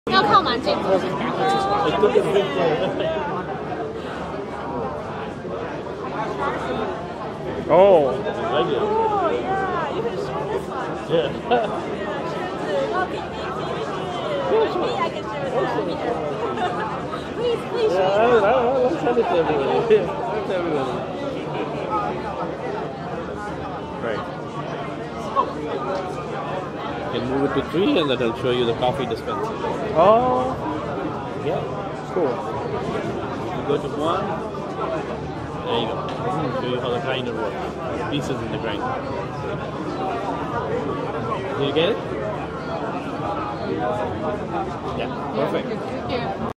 要靠蛮近的。 Oh. Oh yeah, you can share this one. Yeah. Me, I can share that. Please Yeah, share. I'll send it to everybody. Yeah, send it to everybody. Right. You can move it to 3 and that'll show you the coffee dispenser. Oh. Yeah. Cool. You go to 1. There you go. Show you how the grinder works. Pieces in the grinder. Did you get it? Yeah. Perfect.